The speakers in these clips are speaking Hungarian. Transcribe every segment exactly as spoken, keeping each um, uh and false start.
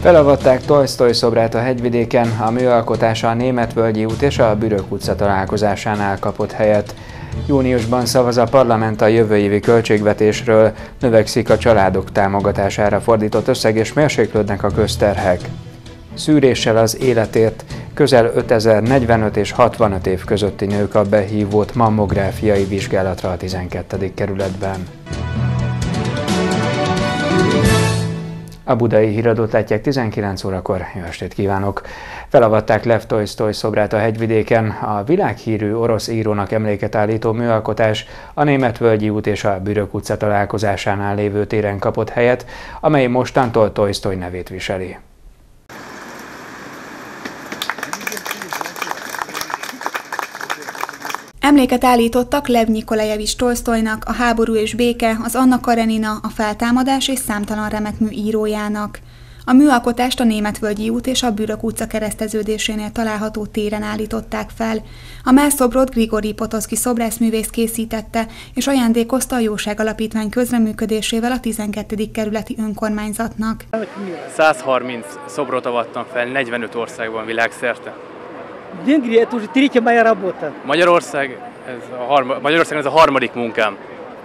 Felavatták Tolsztoj szobrát a Hegyvidéken, a műalkotása a Németvölgyi út és a Bürök utca találkozásánál kapott helyet. Júniusban szavaz a parlament a jövő évi költségvetésről, növekszik a családok támogatására fordított összeg és mérséklődnek a közterhek. Szűréssel az életért közel ötezer negyvenöt és hatvanöt év közötti nők kap behívót mammográfiai vizsgálatra a tizenkettedik kerületben. A budai híradót látják tizenkilenc órakor. Jó estét kívánok! Felavatták Lev Tolsztoj szobrát a Hegyvidéken, a világhírű orosz írónak emléket állító műalkotás a Németvölgyi út és a Bürök utca találkozásánál lévő téren kapott helyet, amely mostantól Tolsztoj nevét viseli. Emléket állítottak Lev Nikolajevics Tolsztojnak, a Háború és béke, az Anna Karenina, a Feltámadás és számtalan remek mű írójának. A műalkotást a Németvölgyi út és a Bürök utca kereszteződésénél található téren állították fel. A mellszobrot Grigorij Potoszki szobrászművész készítette, és ajándékozta a Jóság Alapítvány közreműködésével a tizenkettedik kerületi önkormányzatnak. százharminc szobrot avattam fel negyvenöt országban világszerte. Magyarország, ez a harma, Magyarországon ez a harmadik munkám.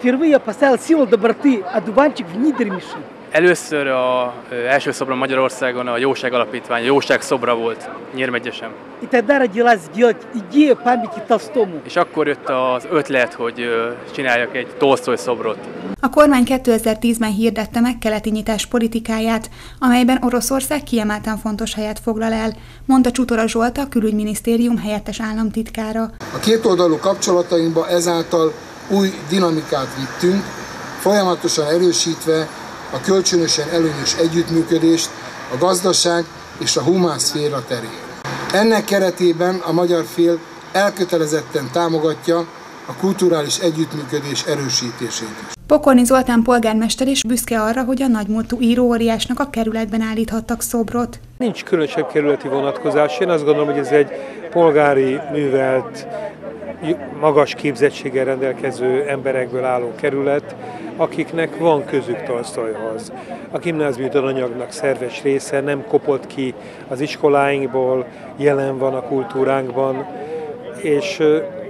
Először az első szobrom Magyarországon a Jóság Alapítvány, a Jóság szobra volt, Nyírmegyesen. És akkor jött az ötlet, hogy csináljak egy Tolsztoj szobrot. A kormány kétezer-tízben hirdette meg keleti nyitás politikáját, amelyben Oroszország kiemelten fontos helyet foglal el, mondta Csutora Zsolt, a Külügyminisztérium helyettes államtitkára. A kétoldalú kapcsolatainkba ezáltal új dinamikát vittünk, folyamatosan erősítve a kölcsönösen előnyös együttműködést a gazdaság és a humán szféra terén. Ennek keretében a magyar fél elkötelezetten támogatja a kulturális együttműködés erősítését is. Pokorni Zoltán polgármester is büszke arra, hogy a nagymúltú íróóriásnak a kerületben állíthattak szobrot. Nincs különösebb kerületi vonatkozás. Én azt gondolom, hogy ez egy polgári, művelt, magas képzettséggel rendelkező emberekből álló kerület, akiknek van közük Tolsztojhoz. A gimnáziumi tananyagnak szerves része nem kopott ki az iskoláinkból, jelen van a kultúránkban, és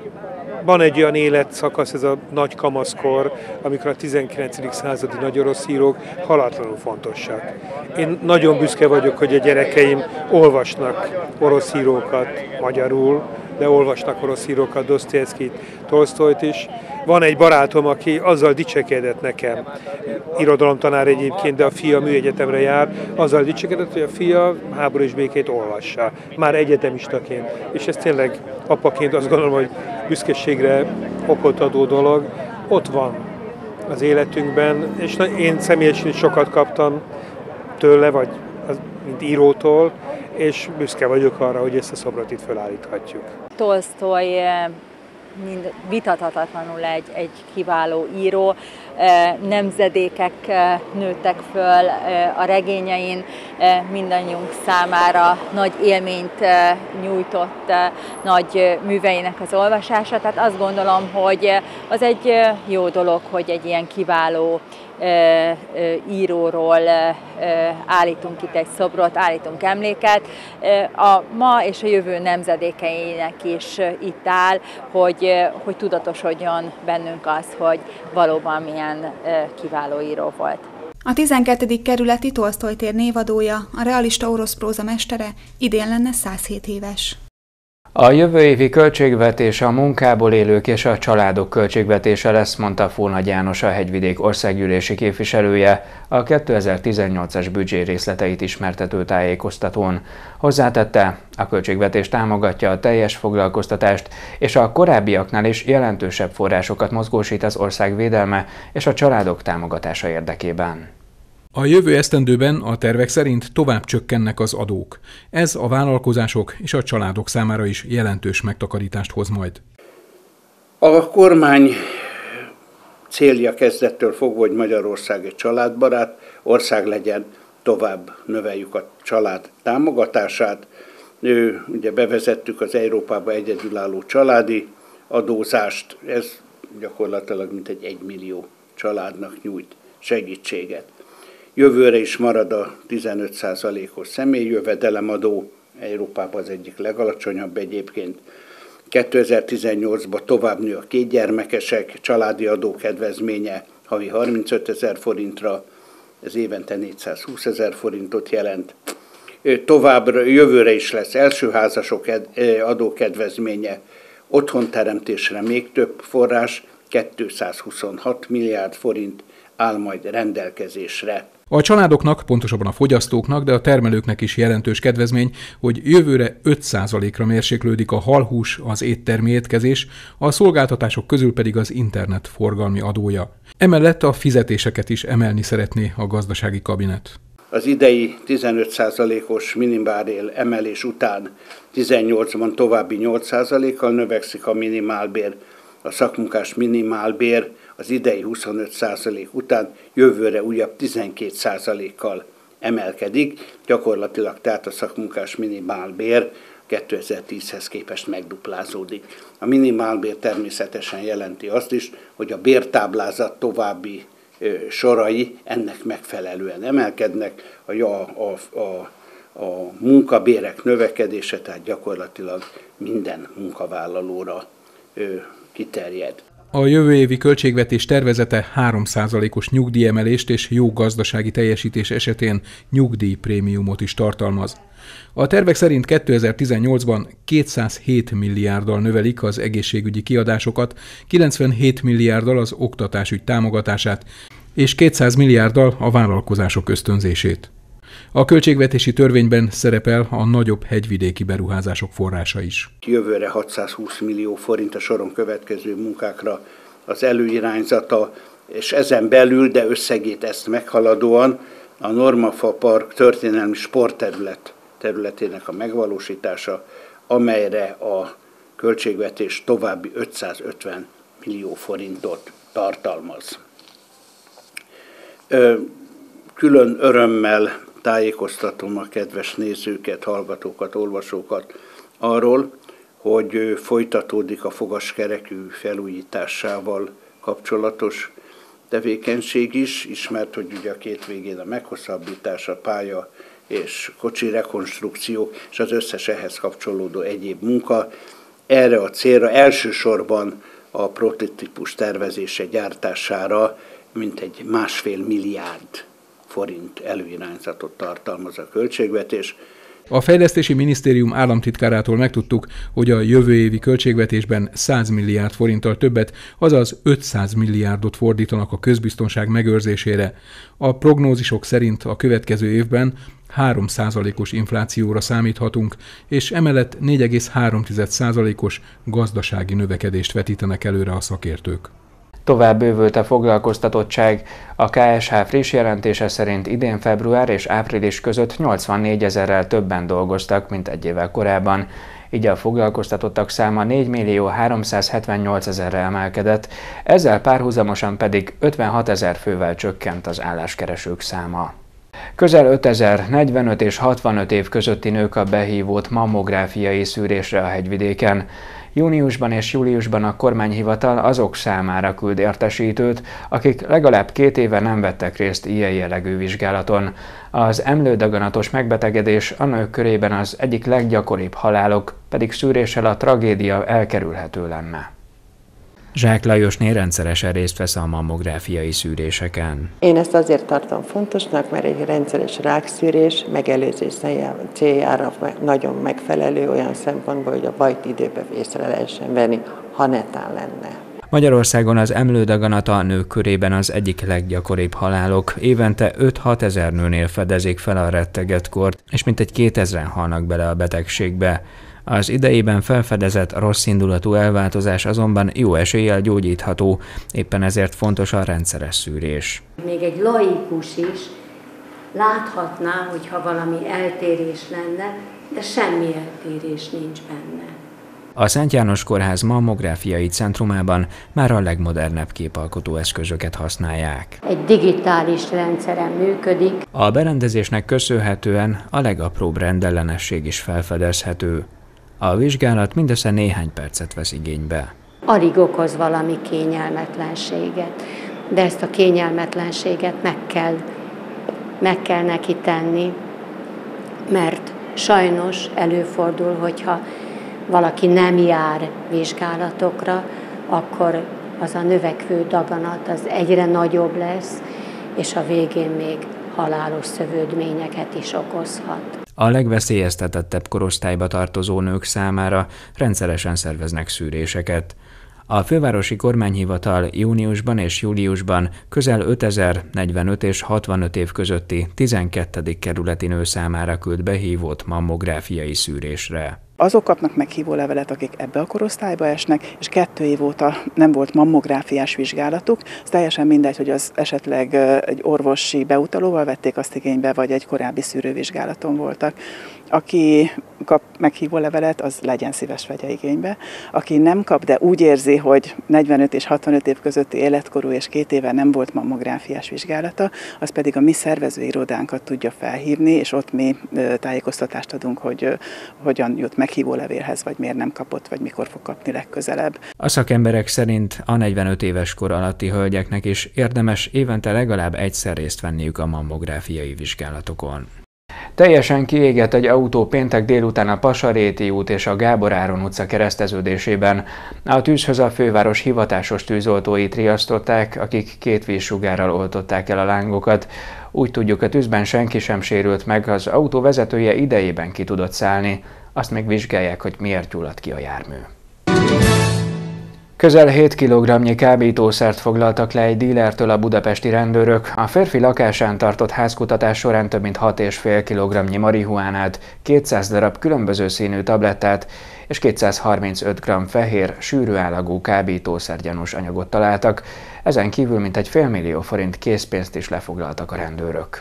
van egy olyan életszakasz, ez a nagy kamaszkor, amikor a tizenkilencedik századi nagy orosz írók halatlanul fontosak. Én nagyon büszke vagyok, hogy a gyerekeim olvasnak orosz írókat magyarul, de olvasnak orosz írókat, Dosztojevszkijt, Tolsztojt is. Van egy barátom, aki azzal dicsekedett nekem, irodalomtanár egyébként, de a fia műegyetemre jár, azzal dicsekedett, hogy a fia Háború és békét olvassa, már egyetemistaként. És ez tényleg apaként azt gondolom, hogy büszkeségre okot adó dolog. Ott van az életünkben, és én személyesen sokat kaptam tőle, vagy mint írótól, és büszke vagyok arra, hogy ezt a szobrot itt felállíthatjuk. Tolsztoj mind vitathatatlanul egy, egy kiváló író, nemzedékek nőttek föl a regényein, mindannyiunk számára nagy élményt nyújtott nagy műveinek az olvasása, tehát azt gondolom, hogy az egy jó dolog, hogy egy ilyen kiváló íróról állítunk itt egy szobrot, állítunk emléket. A ma és a jövő nemzedékeinek is itt áll, hogy, hogy tudatosodjon bennünk az, hogy valóban milyen kiváló író volt. A tizenkettedik kerületi Tolsztoj tér névadója, a realista orosz próza mestere, idén lenne százhét éves. A jövő évi költségvetés a munkából élők és a családok költségvetése lesz, mondta Fónagy János, a Hegyvidék országgyűlési képviselője, a kétezer-tizennyolcas büdzsé részleteit ismertető tájékoztatón. Hozzátette, a költségvetés támogatja a teljes foglalkoztatást, és a korábbiaknál is jelentősebb forrásokat mozgósít az ország védelme és a családok támogatása érdekében. A jövő esztendőben a tervek szerint tovább csökkennek az adók. Ez a vállalkozások és a családok számára is jelentős megtakarítást hoz majd. A kormány célja kezdettől fogva, hogy Magyarország egy családbarát ország legyen, tovább növeljük a család támogatását. Ugye bevezettük az Európába egyedülálló családi adózást, ez gyakorlatilag mintegy egy millió családnak nyújt segítséget. Jövőre is marad a tizenöt százalékos személyjövedelemadó, Európában az egyik legalacsonyabb egyébként. kétezer-tizennyolcban tovább nő a kétgyermekesek családi adókedvezménye havi harmincötezer forintra, ez évente négyszázhúszezer forintot jelent. Továbbra jövőre is lesz elsőházasok adókedvezménye, otthonteremtésre még több forrás, kétszázhuszonhat milliárd forint áll majd rendelkezésre. A családoknak, pontosabban a fogyasztóknak, de a termelőknek is jelentős kedvezmény, hogy jövőre öt százalékra mérséklődik a halhús, az éttermi étkezés, a szolgáltatások közül pedig az internet forgalmi adója. Emellett a fizetéseket is emelni szeretné a gazdasági kabinet. Az idei tizenöt százalékos minimálbér emelés után tizennyolcban további nyolc százalékkal növekszik a minimálbér, a szakmunkás minimálbér az idei huszonöt százalék után jövőre újabb tizenkét százalékkal emelkedik, gyakorlatilag tehát a szakmunkás minimálbér kétezer-tízhez képest megduplázódik. A minimálbér természetesen jelenti azt is, hogy a bértáblázat további sorai ennek megfelelően emelkednek, a, a, a, a munkabérek növekedése, tehát gyakorlatilag minden munkavállalóra ö, kiterjed. A jövő évi költségvetés tervezete három százalékos nyugdíjemelést és jó gazdasági teljesítés esetén nyugdíjprémiumot is tartalmaz. A tervek szerint kétezer-tizennyolcban kétszázhét milliárddal növelik az egészségügyi kiadásokat, kilencvenhét milliárddal az oktatásügy támogatását és kétszáz milliárddal a vállalkozások ösztönzését. A költségvetési törvényben szerepel a nagyobb hegyvidéki beruházások forrása is. Jövőre hatszázhúsz millió forint a soron következő munkákra az előirányzata, és ezen belül, de összegét ezt meghaladóan a Normafa Park történelmi sportterület területének a megvalósítása, amelyre a költségvetés további ötszázötven millió forintot tartalmaz. Külön örömmel tájékoztatom a kedves nézőket, hallgatókat, olvasókat arról, hogy folytatódik a fogaskerekű felújításával kapcsolatos tevékenység is, ismert, hogy ugye a két végén a meghosszabbítás, a pálya és kocsi rekonstrukció, és az összes ehhez kapcsolódó egyéb munka. Erre a célra elsősorban a prototípus tervezése, gyártására mintegy másfél milliárd forint előirányzatot tartalmaz a költségvetés. A Fejlesztési Minisztérium államtitkárától megtudtuk, hogy a jövő évi költségvetésben száz milliárd forinttal többet, azaz ötszáz milliárdot fordítanak a közbiztonság megőrzésére. A prognózisok szerint a következő évben három százalékos inflációra számíthatunk, és emellett négy egész három százalékos gazdasági növekedést vetítenek előre a szakértők. Tovább bővült a foglalkoztatottság. A ká es há friss jelentése szerint idén február és április között nyolcvannégy ezerrel többen dolgoztak, mint egy évvel korábban. Így a foglalkoztatottak száma négy millió háromszázhetvennyolc ezerre emelkedett, ezzel párhuzamosan pedig ötvenhat ezer fővel csökkent az álláskeresők száma. Közel ötezer negyvenöt és hatvanöt év közötti nők a behívott mammográfiai szűrésre a hegyvidéken. Júniusban és júliusban a kormányhivatal azok számára küld értesítőt, akik legalább két éve nem vettek részt ilyen jellegű vizsgálaton. Az emlődaganatos megbetegedés a nők körében az egyik leggyakoribb halálok, pedig szűréssel a tragédia elkerülhető lenne. Zsák Lajosné rendszeresen részt vesz a mammográfiai szűréseken. Én ezt azért tartom fontosnak, mert egy rendszeres rákszűrés megelőzés céljára nagyon megfelelő olyan szempontból, hogy a bajt időben észre lehessen venni, ha netán lenne. Magyarországon az emlődaganat a nők körében az egyik leggyakoribb halálok. Évente öt-hat ezer nőnél fedezik fel a rettegett kort, és mintegy kétezren halnak bele a betegségbe. Az idejében felfedezett rosszindulatú elváltozás azonban jó eséllyel gyógyítható, éppen ezért fontos a rendszeres szűrés. Még egy laikus is láthatná, hogyha valami eltérés lenne, de semmi eltérés nincs benne. A Szent János Kórház mammográfiai centrumában már a legmodernebb képalkotó eszközöket használják. Egy digitális rendszeren működik. A berendezésnek köszönhetően a legapróbb rendellenesség is felfedezhető. A vizsgálat mindössze néhány percet vesz igénybe. Alig okoz valami kényelmetlenséget, de ezt a kényelmetlenséget meg kell meg kell neki tenni, mert sajnos előfordul, hogyha valaki nem jár vizsgálatokra, akkor az a növekvő daganat az egyre nagyobb lesz, és a végén még halálos szövődményeket is okozhat. A legveszélyeztetettebb korosztályba tartozó nők számára rendszeresen szerveznek szűréseket. A fővárosi kormányhivatal júniusban és júliusban közel ötezer negyvenöt és hatvanöt év közötti tizenkettedik kerületi nő számára küld behívót mammográfiai szűrésre. Azok kapnak meghívó levelet, akik ebbe a korosztályba esnek, és kettő év óta nem volt mammográfiás vizsgálatuk. Ez teljesen mindegy, hogy az esetleg egy orvosi beutalóval vették azt igénybe, vagy egy korábbi szűrővizsgálaton voltak. Aki kap meghívó levelet, az legyen szíves, vegye igénybe. Aki nem kap, de úgy érzi, hogy negyvenöt és hatvanöt év közötti életkorú és két éve nem volt mammográfiás vizsgálata, az pedig a mi szervezőirodánkat tudja felhívni, és ott mi tájékoztatást adunk, hogy hogyan jut meghívó levélhez, vagy miért nem kapott, vagy mikor fog kapni legközelebb. A szakemberek szerint a negyvenöt éves kor alatti hölgyeknek is érdemes évente legalább egyszer részt venniük a mammográfiai vizsgálatokon. Teljesen kiégett egy autó péntek délután a Pasaréti út és a Gábor Áron utca kereszteződésében. A tűzhöz a főváros hivatásos tűzoltóit riasztották, akik két vízsugárral oltották el a lángokat. Úgy tudjuk, a tűzben senki sem sérült meg, az autó vezetője idejében ki tudott szállni. Azt még vizsgálják, hogy miért gyulladt ki a jármű. Közel hét kilogramnyi kábítószert foglaltak le egy dílertől a budapesti rendőrök. A férfi lakásán tartott házkutatás során több mint hat egész öt kilogramnyi marihuánát, kétszáz darab különböző színű tablettát és kétszázharmincöt gramm fehér, sűrű állagú kábítószergyanús anyagot találtak. Ezen kívül mintegy félmillió forint készpénzt is lefoglaltak a rendőrök.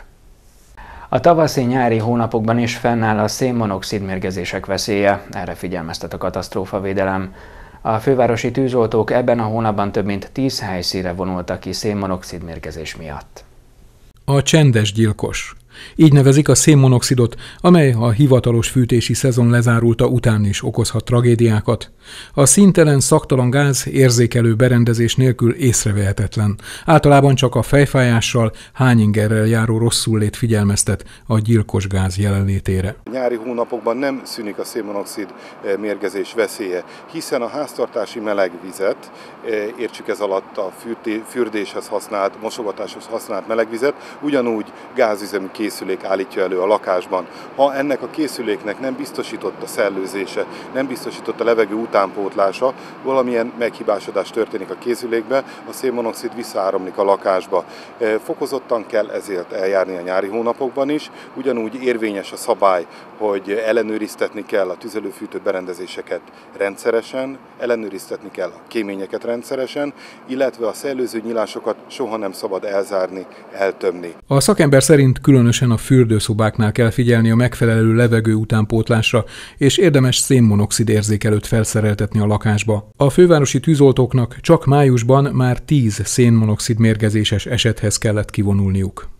A tavaszi-nyári hónapokban is fennáll a szénmonoxid mérgezések veszélye, erre figyelmeztet a katasztrófavédelem. A fővárosi tűzoltók ebben a hónapban több mint tíz helyszínre vonultak ki szénmonoxid mérgezés miatt. A csendes gyilkos. Így nevezik a szénmonoxidot, amely a hivatalos fűtési szezon lezárulta után is okozhat tragédiákat. A színtelen, szaktalan gáz érzékelő berendezés nélkül észrevehetetlen. Általában csak a fejfájással, hányingerrel járó rosszullét figyelmeztet a gyilkos gáz jelenlétére. Nyári hónapokban nem szűnik a szénmonoxid mérgezés veszélye, hiszen a háztartási meleg vizet, értsük ez alatt a fürdéshez használt, mosogatáshoz használt melegvizet, ugyanúgy gázüzemű készülék állítja elő a lakásban. Ha ennek a készüléknek nem biztosított a szellőzése, nem biztosított a levegő utánpótlása, valamilyen meghibásodás történik a készülékbe, a szénmonoxid visszaáramlik a lakásba. Fokozottan kell ezért eljárni a nyári hónapokban is, ugyanúgy érvényes a szabály, hogy ellenőriztetni kell a tüzelőfűtő berendezéseket rendszeresen, ellenőriztetni kell a kéményeket rendszeresen, illetve a szellőző nyilásokat soha nem szabad elzárni, eltömni. A szakember szerint különösen a fürdőszobáknál kell figyelni a megfelelő levegő utánpótlásra, és érdemes szénmonoxid érzékelőt felszereltetni a lakásba. A fővárosi tűzoltóknak csak májusban már tíz szénmonoxid mérgezéses esethez kellett kivonulniuk.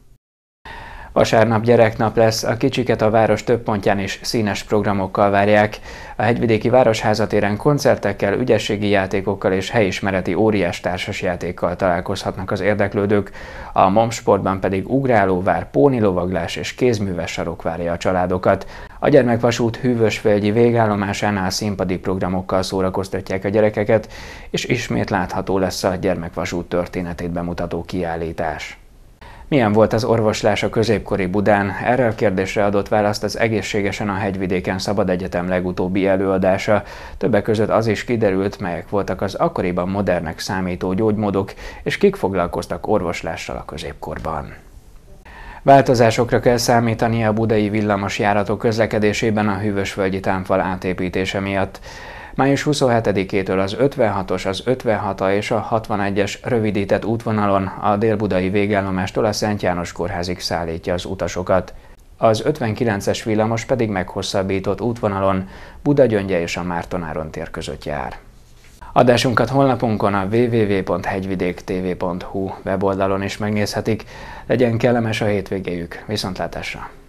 Vasárnap gyereknap lesz, a kicsiket a város több pontján is színes programokkal várják. A hegyvidéki Városházatéren koncertekkel, ügyességi játékokkal és helyismereti óriás társasjátékkal találkozhatnak az érdeklődők, a Momsportban pedig ugrálóvár, pónilovaglás és kézműves sarok várja a családokat. A Gyermekvasút hűvösvölgyi végállomásánál színpadi programokkal szórakoztatják a gyerekeket, és ismét látható lesz a Gyermekvasút történetét bemutató kiállítás. Milyen volt az orvoslás a középkori Budán? Erre a kérdésre adott választ az Egészségesen a hegyvidéken Szabad Egyetem legutóbbi előadása. Többek között az is kiderült, melyek voltak az akkoriban modernnek számító gyógymódok, és kik foglalkoztak orvoslással a középkorban. Változásokra kell számítani a budai villamosjáratok közlekedésében a hűvösvölgyi támfal átépítése miatt. május huszonhetedikétől az ötvenhatos, az ötvenhat és a hatvanegyes rövidített útvonalon a délbudai végállomástól a Szent János kórházig szállítja az utasokat. Az ötvenkilences villamos pedig meghosszabbított útvonalon Budagyöngye és a Márton Áron tér között jár. Adásunkat honlapunkon a double-u double-u double-u pont hegyvidéktv pont hu weboldalon is megnézhetik. Legyen kellemes a hétvégéjük, viszontlátásra!